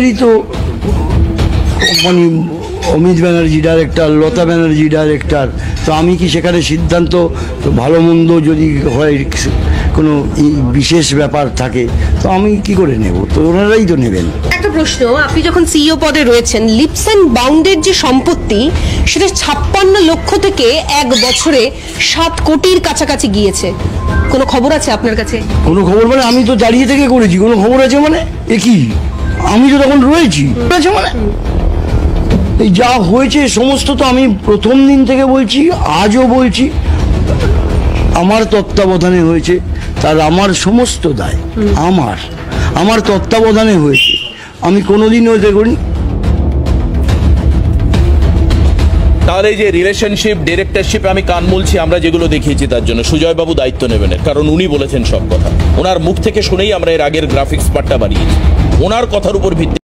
দুজনেরই তো মানে অমিত ব্যানার্জি ডাইরেক্টর, লতা ব্যানার্জি ডাইরেক্টর, তো আমি কি সেখানে সিদ্ধান্ত ভালো মন্দ যদি হয় কোনো বিশেষ ব্যাপার থাকে তো আমি কি করে নেব, তো ওনারাই তো নেবেন। একটা প্রশ্ন, আপনি যখন সিইও পদে রয়েছেন, লিপস অ্যান্ড বাউন্ডের যে সম্পত্তি সেটা 56 লক্ষ থেকে 1 বছরে 7 কোটির কাছাকাছি গিয়েছে, কোনো খবর আছে আপনার কাছে? কোনো খবর মানে আমি তো দাঁড়িয়ে থেকে করেছি, কোনো খবর আছে মানে এ কি, আমি তো তখন রয়েছি আছে মানে এই যা হয়েছে সমস্ত তো আমি প্রথম দিন থেকে বলছি, আজও বলছি, আমার তত্ত্বাবধানে হয়েছে, তার আমার সমস্ত দায় আমার তত্ত্বাবধানে হয়েছে, আমি কোনোদিন ওদের করি। তাহলে এই যে রিলেশনশিপ, ডিরেক্টরশিপ আমি কান মুলছি আমরা যেগুলো দেখিয়েছি তার জন্য সুজয় বাবু দায়িত্ব নেবেন, কারণ উনি বলেছেন সব কথা, ওনার মুখ থেকে শুনেই আমরা এর আগের গ্রাফিক্স পার্টটা বানিয়েছি, ওনার কথার উপর ভিত্তি